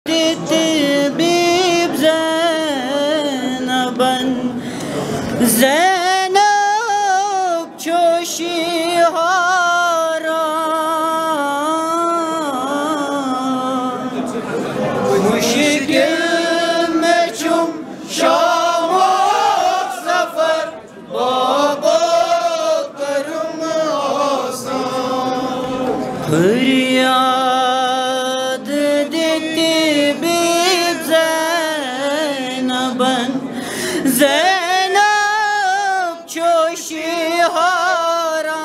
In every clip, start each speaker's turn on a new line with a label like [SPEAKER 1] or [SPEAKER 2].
[SPEAKER 1] طبیب زینب چوشی ہارا مشکل میں چم شام و سفر بابا کرم آسان فریاد دیتی بیب زینب چوشی ہارا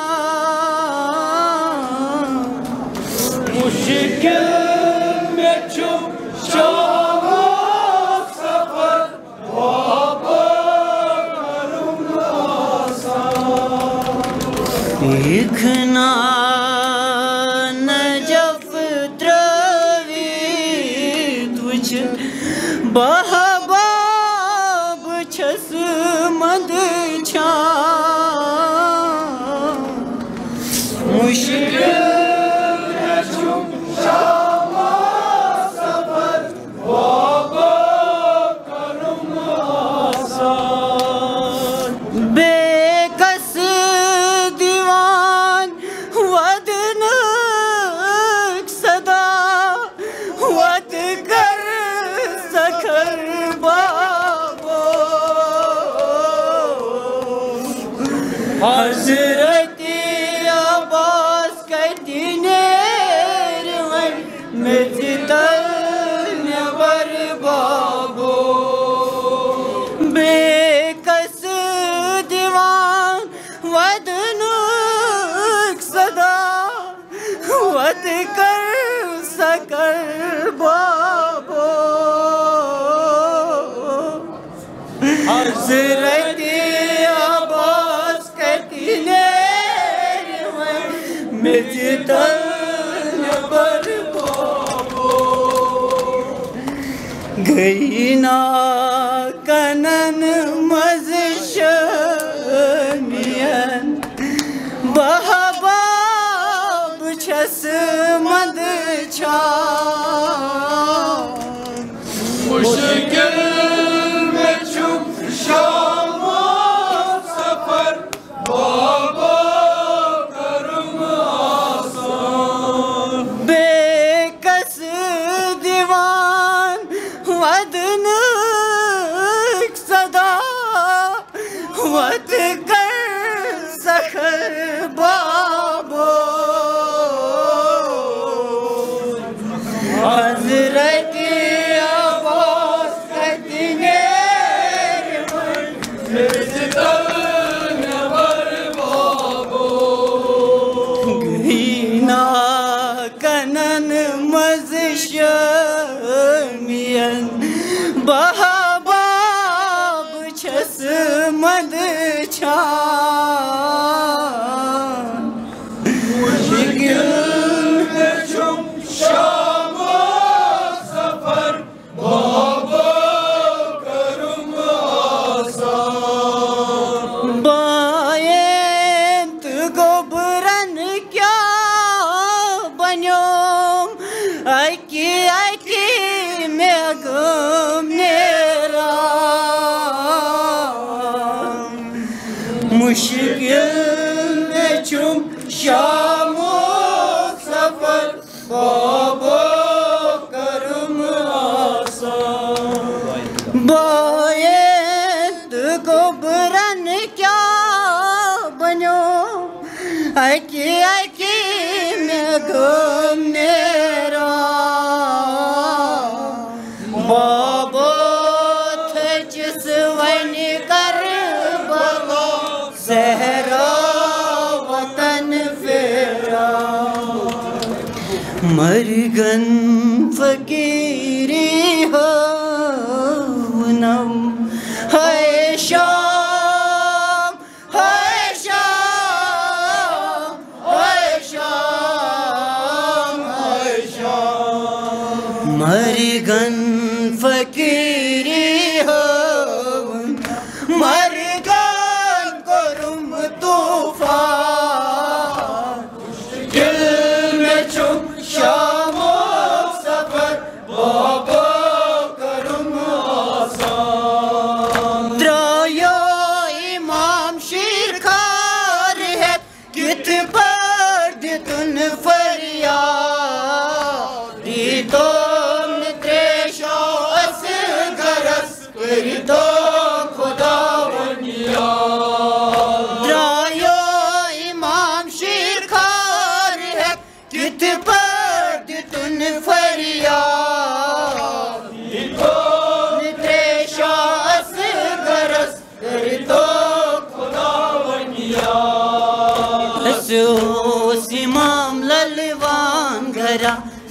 [SPEAKER 2] مشکل میں چم شام و سفر بابا کرم آسان
[SPEAKER 1] دیکھنا نجف تروید وچھ بہباب چھس مد چھان مشکل
[SPEAKER 2] میں چم شام و سفر بابا کرم آسان
[SPEAKER 1] بے کس دیوان ودنک صدا ود کر سکر بابو حضرت عباس کہتی نیر مجدل نبر بابو بے کس دیوان ودنک صدا ود کر سکر بابو حضرت عباس کہتی نیر مجدل نبر بابو گئی نا کنن مزشمین بہباب چھس مد چھان
[SPEAKER 2] مشکل میں چم شام و سفر بابا کرم آسان
[SPEAKER 1] بے کس دیوان ودنک صدا ود کر سخر بابو حضرت عباس کہتی نیر
[SPEAKER 2] مجدل نبر بابو
[SPEAKER 1] گئی نا کنن مزشمین بہباب چھس مد چھان
[SPEAKER 2] مشکل میں چم شام و سفر بابا کرم آسان
[SPEAKER 1] بائنت گوبرن کیا بنیوم اکی اکی میں گم نیرام مشکل میں چم شام و سفر بابا کرم آسان بائنت گوبرن کیا بنو اکی اکی میں گم نیرام بابو تھچس ون کربلا زہرا وطن پھیرا مرگن فقیری ہونم ہے شام ہے شام ہے شام ہے شام مرگن فقیری ہون مرگن کرم طوفان
[SPEAKER 2] مشکل میں چم شام و سفر بابا
[SPEAKER 1] کری تو خدا درایو امام شیر خار ہے کت پر تن فریاد تریشا اصغرس کری تو خدا اس امام للوان گھرا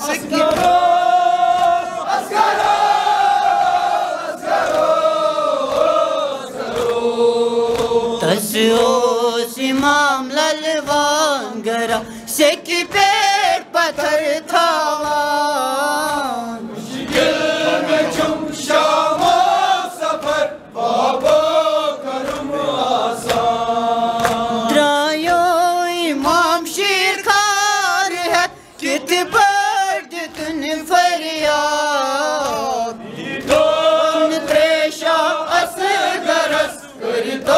[SPEAKER 1] امام للوان گرا سکی پیٹ پتھر تھاوان
[SPEAKER 2] مشکل میں چم شام و سفر بابا کرم آسان
[SPEAKER 1] درایو امام شیر خار ہے کت برد تن فریاد تریشا اصغرس کری تو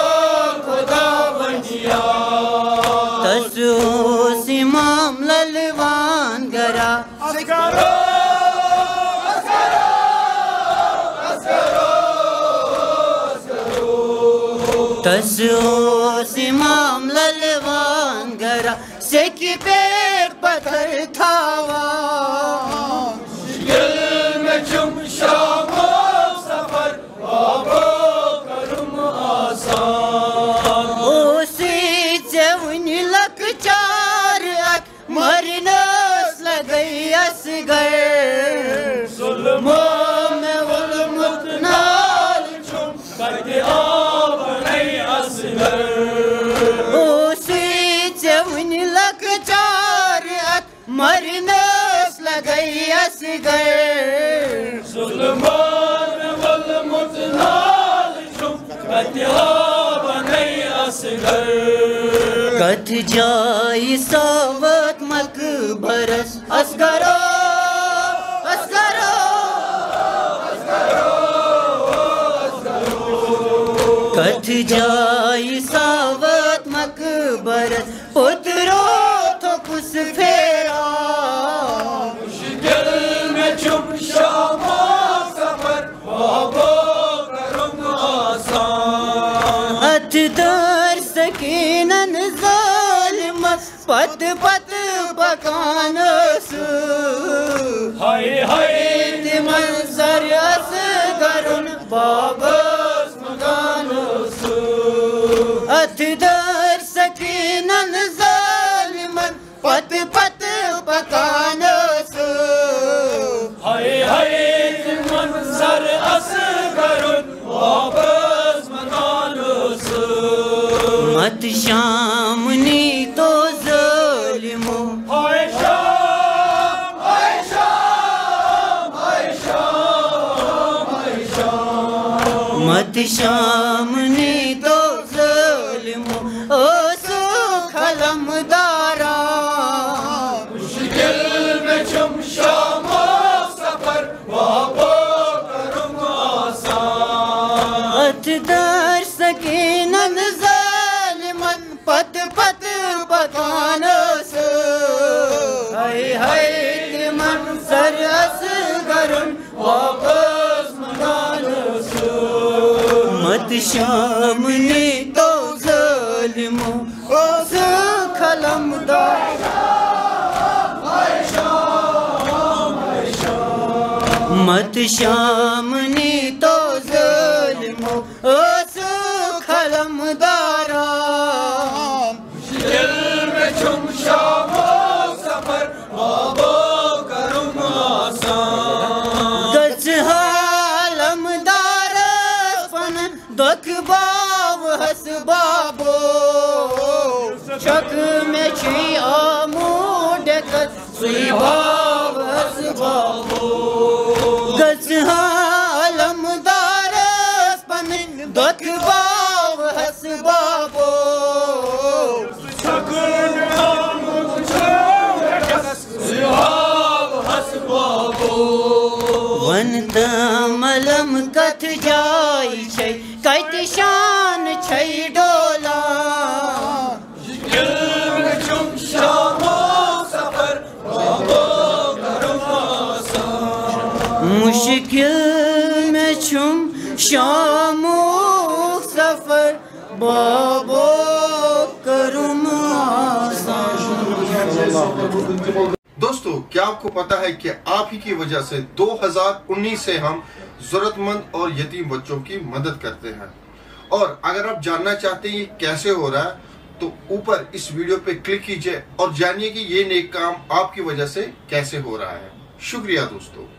[SPEAKER 1] تسوس امام للوان گرا تسوس امام للوان گرا سکی پیٹ پتھر تھاوان
[SPEAKER 2] مشکل میں چم شام و سفر بابا کرم آسان
[SPEAKER 1] مرنس لگئی اصغر
[SPEAKER 2] ظلموں میں ظلمت نال چم کرتے آب نہیں اصغر
[SPEAKER 1] اسی چون لک چارت مرنس لگئی اصغر
[SPEAKER 2] ظلموں میں ظلمت نال چم کرتے آب نہیں اصغر
[SPEAKER 1] کت جائی ساوت مقبرس اصغرو اصغرو کت جائی ساوت مقبرس پترو تو کس پھیرا
[SPEAKER 2] مشکل میں چم شام و سفر بابا کرم آسان
[SPEAKER 1] ہتھ در سکینن ظالمت پت پت بکانس
[SPEAKER 2] ہائے ہائے
[SPEAKER 1] تی منظر اصغرن بابس مکانس ہتھ در سکینن ظالمت پت پت بکانس
[SPEAKER 2] ہائے ہائے منظر اصغر واپس مکانس
[SPEAKER 1] مت شامنی تو ظالمو
[SPEAKER 2] ہائے شام ہائے شام ہائے شام ہائے شام
[SPEAKER 1] مت شامنی تو ظالمو او سکھ علمدارا
[SPEAKER 2] مشکل میں چم شام و سفر بابا کرم آسان
[SPEAKER 1] ہتھ در سکینن ظالمن پت پت بکانس ہائے ہائے تی منظر اصغرن
[SPEAKER 2] واپس مکانس
[SPEAKER 1] مت شامنی تو ظالمو او سکھ علمدارا مت شامنی تو ظالمو او سکھ علمدارا
[SPEAKER 2] مشکل میں چم شام و سفر بابا کرم آسان
[SPEAKER 1] گچ علمدار فن دک باو حس بابو شک میں چھی آمود کت سی باو حس بابو گچ علمدار فن دک باو حس بابو ون ملم کت جائی چھے کت شان چھے ڈولا
[SPEAKER 2] مشکل میں چم شام و سفر بابا کرم آسان
[SPEAKER 1] مشکل میں چھم شامو سفر بابو کرم آسان.
[SPEAKER 3] دوستو کیا آپ کو پتا ہے کہ آپ ہی کی وجہ سے 2019 سے ہم ضرورت مند اور یتیم بچوں کی مدد کرتے ہیں، اور اگر آپ جاننا چاہتے ہیں یہ کیسے ہو رہا ہے تو اوپر اس ویڈیو پہ کلک کیجئے اور جانیے کہ یہ نیک کام آپ کی وجہ سے کیسے ہو رہا ہے. شکریہ دوستو.